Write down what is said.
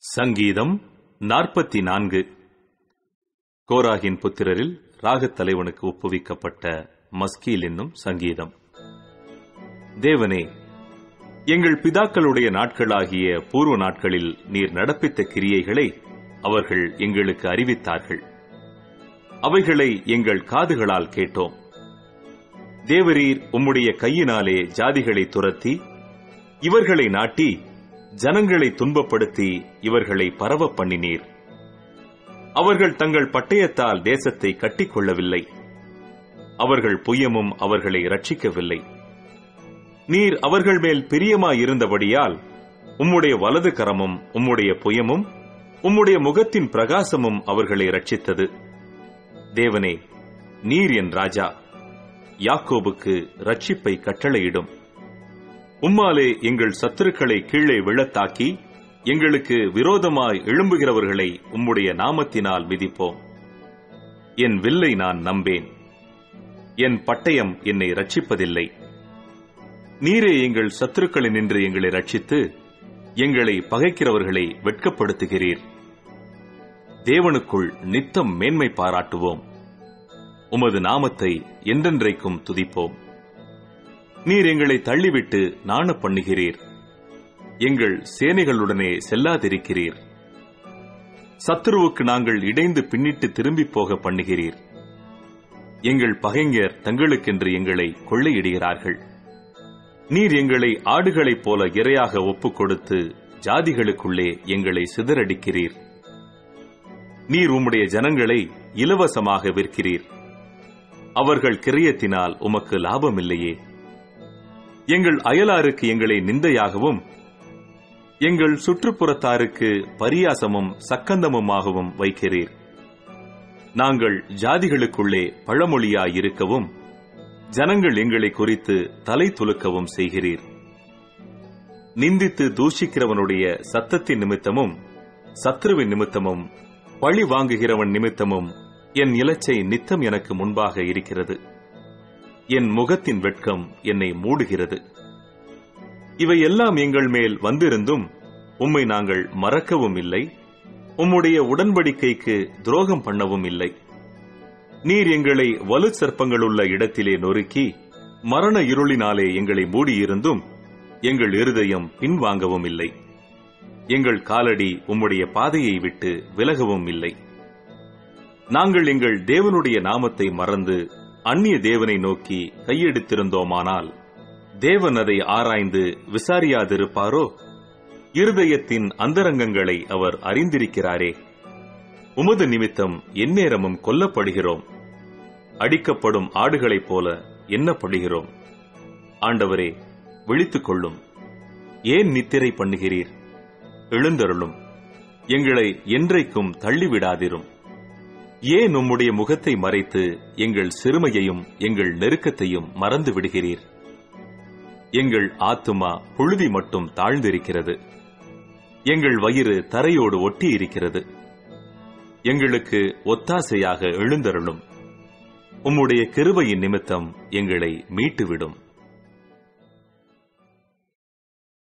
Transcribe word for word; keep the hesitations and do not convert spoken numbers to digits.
சங்கீதம் நாற்பத்தி நான்கு. கோராகின் புத்திரரில் ராகத் தலைவனுக்கு ஒப்புவிக்கப்பட்ட மஸ்கீல் என்னும் சங்கீதம். தேவனே, எங்கள் பிதாக்களுடைய நாட்களாகிய பூர்வ நாட்களில் நீர் நடப்பித்த கிரியைகளை அவர்கள் எங்களுக்கு அறிவித்தார்கள். அவைகளை எங்கள் காதுகளால் கேட்டோம். தேவரீர் உம்முடைய கையினாலே ஜாதிகளை துரத்தி இவர்களை நாட்டி ஜனங்களை துன்பப்படுத்தி இவர்களை பரவ பண்ணினீர். அவர்கள் தங்கள் பட்டயத்தால் தேசத்தை கட்டிக்கொள்ளவில்லை. அவர்கள் புயமும் அவர்களை ரட்சிக்கவில்லை. நீர் அவர்கள் மேல் பிரியமாயிருந்தபடியால் உம்முடைய வலது கரமும் உம்முடைய புயமும் உம்முடைய முகத்தின் பிரகாசமும் அவர்களை ரட்சித்தது. தேவனே, நீர் என் ராஜா, யாக்கோபுக்கு ரட்சிப்பை கட்டளையிடும். உம்மாலே எங்கள் சத்துருக்களை கீழே விழத்தாக்கி எங்களுக்கு விரோதமாய் எழும்புகிறவர்களை உம்முடைய நாமத்தினால் மிதிப்போம். என் வில்லை நான் நம்பேன், என் பட்டயம் என்னை ரட்சிப்பதில்லை. நீரே எங்கள் சத்துருக்களினின்று எங்களை ரட்சித்து எங்களை பகைக்கிறவர்களை வெட்கப்படுத்துகிறீர். தேவனுக்குள் நித்தம் மேன்மை பாராட்டுவோம். உமது நாமத்தை என்றென்றைக்கும் துதிப்போம். நீர் எங்களை தள்ளிவிட்டு நாண பண்ணுகிறீர். எங்கள் சேனைகளுடனே செல்லாதிருக்கிறீர். சத்துருவுக்கு நாங்கள் இடைந்து பின்னிட்டு திரும்பி போக பண்ணுகிறீர். எங்கள் பகைஞர் தங்களுக்கென்று எங்களை கொள்ளையிடுகிறார்கள். நீர் எங்களை ஆடுகளைப் போல இரையாக ஒப்புக் கொடுத்து ஜாதிகளுக்குள்ளே எங்களை சிதறடிக்கிறீர். நீர் உம்முடைய ஜனங்களை இலவசமாக விற்கிறீர். அவர்கள் கிரியத்தினால் உமக்கு லாபமில்லையே. எங்கள் அயலாருக்கு எங்களை நிந்தையாகவும் எங்கள் சுற்றுப்புறத்தாருக்கு பரியாசமும் சக்கந்தமுமாகவும் வைக்கிறீர். நாங்கள் ஜாதிகளுக்குள்ளே பழமொழியாயிருக்கவும் ஜனங்கள் எங்களை குறித்து தலை துலுக்கவும் செய்கிறீர். நிந்தித்து தூஷிக்கிறவனுடைய சத்தத்தின் நிமித்தமும் சத்ருவின் நிமித்தமும் பழி வாங்குகிறவன் நிமித்தமும் என் இலச்சை நித்தம் எனக்கு முன்பாக இருக்கிறது. என் முகத்தின் வெட்கம் என்னை மூடுகிறது. இவையெல்லாம் எங்கள் மேல் வந்திருந்தும் உம்மை நாங்கள் மறக்கவும் இல்லை, உம்முடைய உடன்படிக்கைக்கு துரோகம் பண்ணவும் இல்லை. நீர் எங்களை வலு சர்ப்பங்களுள்ள இடத்திலே நொறுக்கி மரண இருளினாலே எங்களை மூடியிருந்தும் எங்கள் இருதயம் பின்வாங்கவும் இல்லை. எங்கள் காலடி உம்முடைய பாதையை விட்டு விலகவும் இல்லை. நாங்கள் எங்கள் தேவனுடைய நாமத்தை மறந்து அந்நிய தேவனை நோக்கி கையெடுத்திருந்தோமானால் தேவன் அதை ஆராய்ந்து விசாரியாதிருப்பாரோ? இருதயத்தின் அந்தரங்கங்களை அவர் அறிந்திருக்கிறாரே. உமது நிமித்தம் எந்நேரமும் கொல்லப்படுகிறோம். அடிக்கப்படும் ஆடுகளைப் போல எண்ணப்படுகிறோம். ஆண்டவரே, விழித்துக் கொள்ளும். ஏன் நித்திரை பண்ணுகிறீர்? எழுந்தருளும். எங்களை என்றைக்கும் தள்ளிவிடாதிரும். ஏன் உம்முடைய முகத்தை மறைத்து எங்கள் சிறுமையையும் எங்கள் நெருக்கத்தையும் மறந்து விடுகிறீர்? எங்கள் ஆத்துமா புழுதி மட்டும் தாழ்ந்திருக்கிறது. எங்கள் வயிறு தரையோடு ஒட்டி இருக்கிறது. எங்களுக்கு ஒத்தாசையாக எழுந்தருளும். உம்முடைய கிருபையின் நிமித்தம் எங்களை மீட்டுவிடும்.